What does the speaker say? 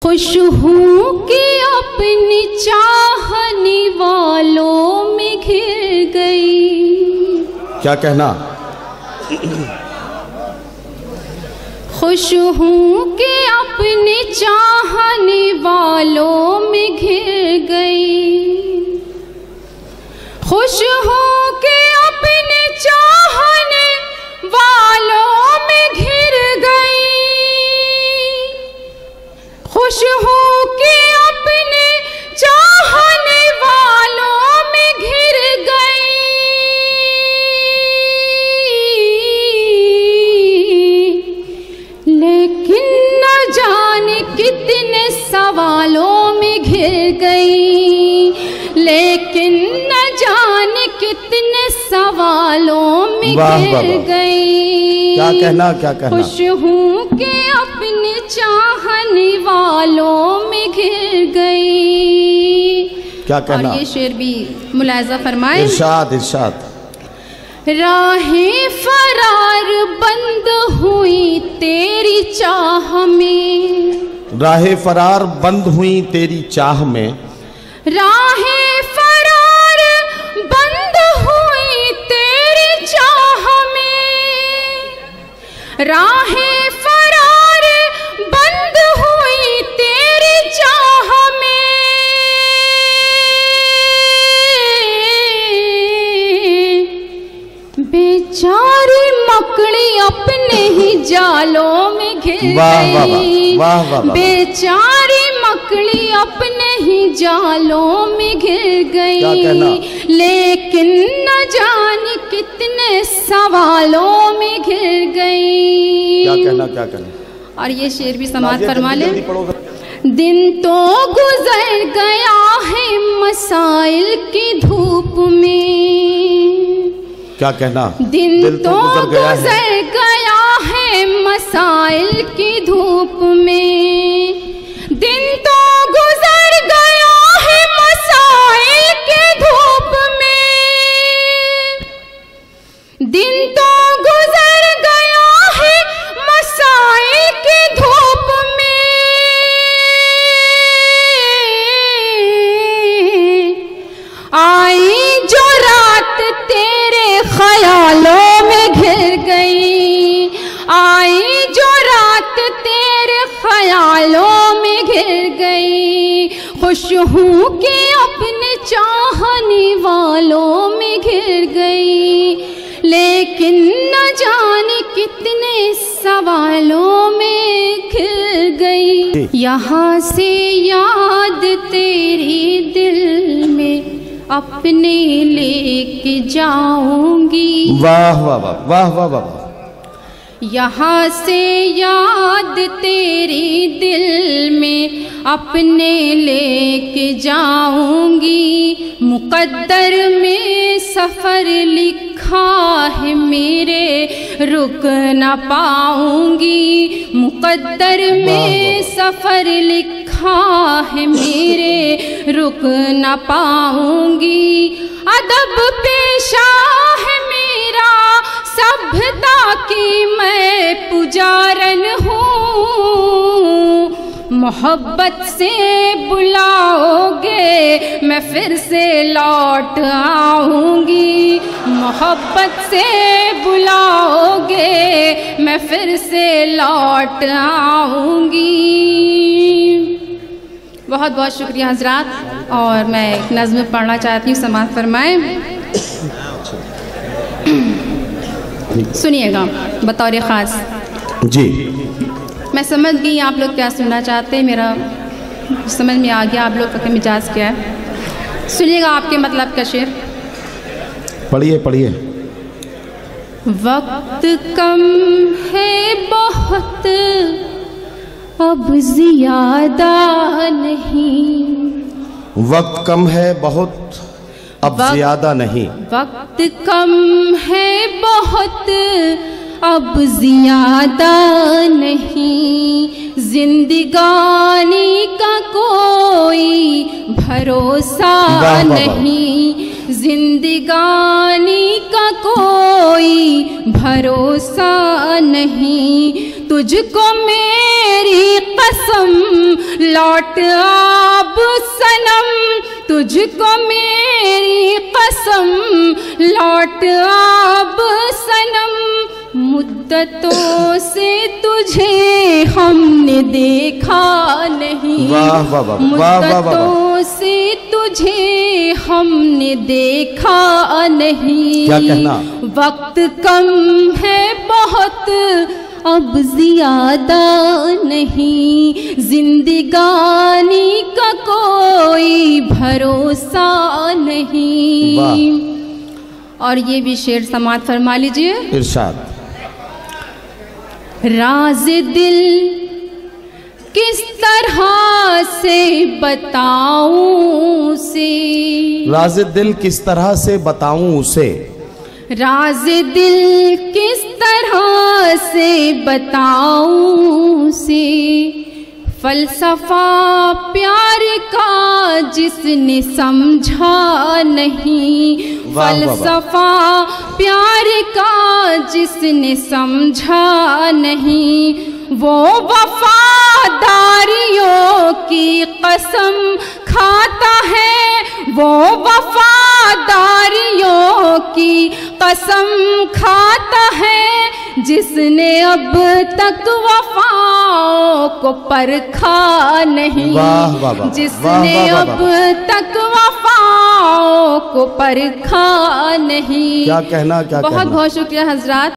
خوش ہوں کہ اپنی چاہنے والوں میں گھر گئی. کیا کہنا؟ خوش ہوں کہ اپنے چاہنے والوں میں گھر گئی. خوش ہوں کہ اپنے چاہنے والوں میں گھر گئی. خوش ہوں کہ اپنے چاہنے والوں میں گھر گئی. لیکن نہ جانے کتنے سوالوں میں گھر گئی. لیکن نہ جانے کتنے سوالوں میں گھر گئی. کیا کہنا کیا کہنا؟ خوش ہوں کہ اپنے چاہنے والوں میں گھر گئی. کیا کہنا؟ اور یہ شعر بھی ملاحظہ فرمائیں. ارشاد ارشاد. راہیں فرار بند ہوئی تیری چاہ میں. راہیں فرار بند ہوئی تیری چاہ میں. راہیں فرار بند ہوئی تیری چاہ میں. راہیں فرار بند ہوئی تیری چاہ میں. بیچاری مکڑی اپنے ہی جالوں میں گھر گئی. بیچاری مکڑی اپنے ہی جالوں میں گھر گئی. لیکن نہ جانے کتنے سوالوں میں گھر گئی. کیا کہنا کیا کہنا؟ اور یہ شعر بھی سماعت فرما لیں. دن تو گزر گیا ہے مسائل کی دھوپ میں. کیا کہنا؟ دن تو گزر گیا ہے مسائل کی دھوپ میں. دن تو گزر گیا ہے مسائل کی دھوپ میں. دن تو گزر گیا ہے مسائل کی دھوپ میں. آئی جو رات تیرے خیالوں میں گھر گئی. آئی جو رات تیرے خیالوں میں گھر گئی. خوش ہوں کہ اپنے چاہنے والوں میں گھر گئی. لیکن نہ جانے کتنے سوالوں میں گھر گئی. یہاں سے یاد تیری دل میں اپنے لے کے جاؤں گی. واہ واہ واہ واہ واہ واہ. یہاں سے یاد تیری دل میں اپنے لے کے جاؤں گی. مقدر میں سفر لکھا ہے میرے رک نہ پاؤں گی. مقدر میں سفر لکھا ہے میرے رک نہ پاؤں گی. ادب پیشہ ہے میرا سبھتا کی میں پجارن ہوں. محبت سے بلاؤ گے میں پھر سے لوٹ آؤں گی. محبت سے بلاؤ گے میں پھر سے لوٹ آؤں گی. بہت بہت شکریہ حضرات. اور میں ایک نظم پڑھنا چاہتی ہوں، سماعت فرمائیں. سنیے گا بطور خاص. جی میں سمجھ گئی آپ لوگ کیا سننا چاہتے ہیں. میرا سمجھ میں آ گیا آپ لوگ کا مزاج کیا ہے. سنیے گا آپ کے مطلب کا شعر. پڑھیے پڑھیے. وقت کم ہے بہت اب زیادہ نہیں. وقت کم ہے بہت اب زیادہ نہیں. وقت کم ہے بہت اب زیادہ نہیں. زندگانی کا کوئی بھروسہ نہیں. زندگانی کا کوئی بھروسہ نہیں، تجھ کو میری قسم لوٹ اب صنم، تجھ کو میری قسم لوٹ اب صنم، مدتوں سے تجھے ہم نے دیکھا نہیں، مدتوں سے تجھے ہم نے دیکھا نہیں، کیا کہنا؟ وقت کم ہے بہت اب زیادہ نہیں، زندگانی کا کوئی بھروسہ نہیں۔ اور یہ بھی شعر سماعت فرما لیجئے۔ ارشاد۔ راز دل کس طرح سے بتاؤں اسے، راز دل کس طرح سے بتاؤں اسے، راز دل کس طرح سے بتاؤں اسے، فلسفہ پیار کا جس نے سمجھا نہیں، فلسفہ پیار کا جس نے سمجھا نہیں، وہ وفاداریوں کی قسم کھاتا ہے، وہ وفاداریوں کی قسم کھاتا ہے، جس نے اب تک وفاؤں کو پرکھا نہیں، جس نے اب تک وفاؤں کو پرکھا نہیں۔ کیا کہنا، کیا کہنا۔ بہت بہت شکریہ حضرات۔